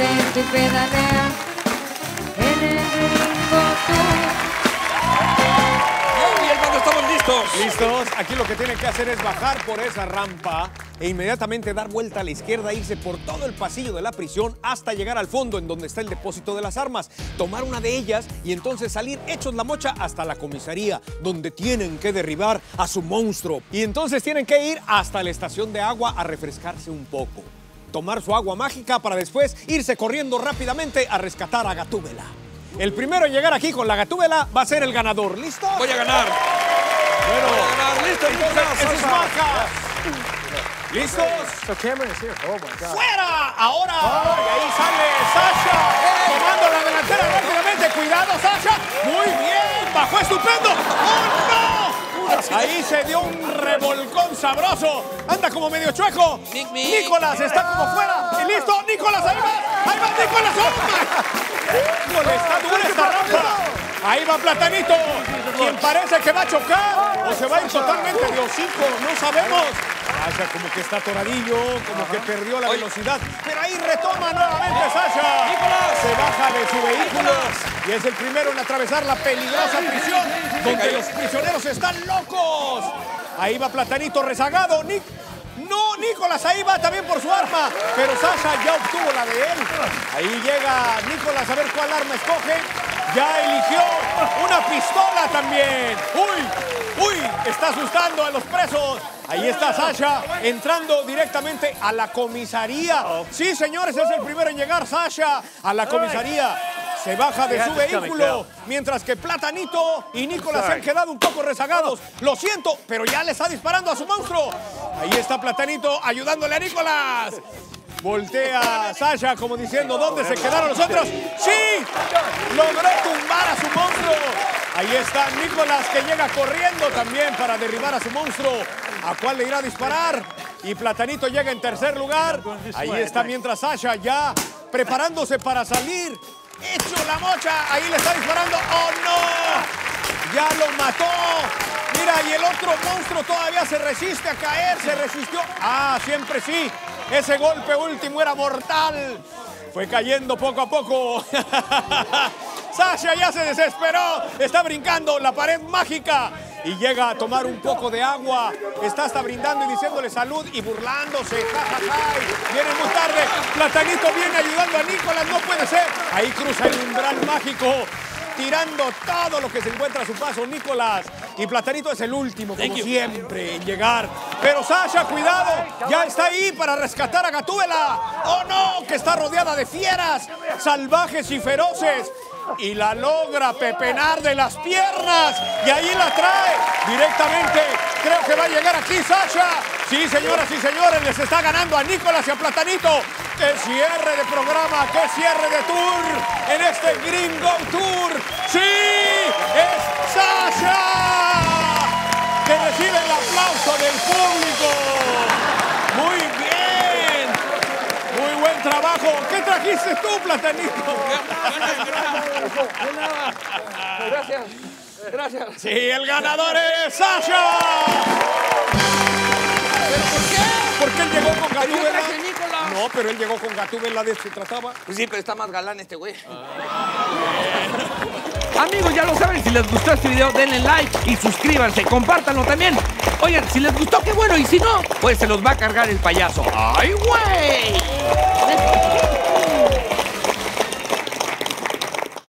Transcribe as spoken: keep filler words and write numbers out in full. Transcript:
vente y pedalea en el Gringo Tour. Bien, hermano, estamos listos. ¿Listos? Aquí lo que tienen que hacer es bajar por esa rampa e inmediatamente dar vuelta a la izquierda, irse por todo el pasillo de la prisión hasta llegar al fondo en donde está el depósito de las armas, tomar una de ellas y entonces salir hechos la mocha hasta la comisaría, donde tienen que derribar a su monstruo. Y entonces tienen que ir hasta la estación de agua a refrescarse un poco, tomar su agua mágica para después irse corriendo rápidamente a rescatar a Gatúbela. El primero en llegar aquí con la Gatúbela va a ser el ganador. ¿Listo? Voy a ganar. Bueno, Voy a ganar. Listo, entonces, entonces, en sus marcas. ¿Listos? So Cameron is here. Oh my God. ¡Fuera! Ahora. Y ahí sale Sasha. Tomando la delantera rápidamente. Cuidado, Sasha. Muy bien. Bajó estupendo. ¡Oh, no! Ahí se dio un revolcón sabroso. Anda como medio chueco. Mic, mic. Nicolás está como fuera. ¿Y listo? Nicolás, ahí va. Ahí va Nicolás. ¡Oh, my! Híjole, está dura esta rampa. Ahí va Platanito, quien parece que va a chocar o se va a ir totalmente de hocico, no sabemos. Sasha como que está atoradillo, como que perdió la velocidad, pero ahí retoma nuevamente Sasha. Se baja de su vehículo y es el primero en atravesar la peligrosa prisión donde los prisioneros están locos. Ahí va Platanito rezagado. Nick. No, Nicolás ahí va también por su arma, pero Sasha ya obtuvo la de él. Ahí llega Nicolás a ver cuál arma escoge. Ya eligió una pistola también. ¡Uy! ¡Uy! Está asustando a los presos. Ahí está Sasha entrando directamente a la comisaría. Sí, señores, es el primero en llegar Sasha a la comisaría. Se baja de su vehículo, mientras que Platanito y Nicolás se han quedado un poco rezagados. Lo siento, pero ya le está disparando a su monstruo. Ahí está Platanito ayudándole a Nicolás. Voltea Sasha como diciendo, ¿dónde se quedaron los otros? ¡Sí! Logró tumbar a su monstruo. Ahí está Nicolás que llega corriendo también para derribar a su monstruo. ¿A cuál le irá a disparar? Y Platanito llega en tercer lugar. Ahí está mientras Sasha ya preparándose para salir. ¡Hecho la mocha! Ahí le está disparando. ¡Oh, no! ¡Ya lo mató! Mira, y el otro monstruo todavía se resiste a caer. Se resistió. ¡Ah, siempre sí! Ese golpe último era mortal. Fue cayendo poco a poco. Sasha ya se desesperó. Está brincando la pared mágica. Y llega a tomar un poco de agua. Está hasta brindando y diciéndole salud y burlándose. Ja, ja, ja. Viene muy tarde. Platanito viene ayudando a Nicolás. No puede ser. Ahí cruza el umbral mágico, tirando todo lo que se encuentra a su paso Nicolás. Y Platanito es el último, como siempre, en llegar. Pero Sasha, cuidado, ya está ahí para rescatar a Gatúbela. ¡Oh, no! Que está rodeada de fieras salvajes y feroces. Y la logra pepenar de las piernas. Y ahí la trae directamente. Creo que va a llegar aquí Sasha. Sí, señoras y señores, les está ganando a Nicolás y a Platanito. ¡Qué cierre de programa! ¡Qué cierre de tour! En este Gringo Tour. ¡Sí! ¡Es Sasha! Que recibe el aplauso del público. ¡Muy bien! ¡Muy buen trabajo! ¿Qué trajiste tú, Platanito? Gracias. Gracias. Sí, el ganador es Sasha. ¿Pero por qué? Porque él llegó con Yo Gatúbela. traje a Nicolás. No, pero él llegó con Gatúbela, de eso se trataba. Pues sí, pero está más galán este güey. Amigos, ya lo saben, si les gustó este video, denle like y suscríbanse, compártanlo también. Oigan, si les gustó, qué bueno, y si no, pues se los va a cargar el payaso. ¡Ay, güey!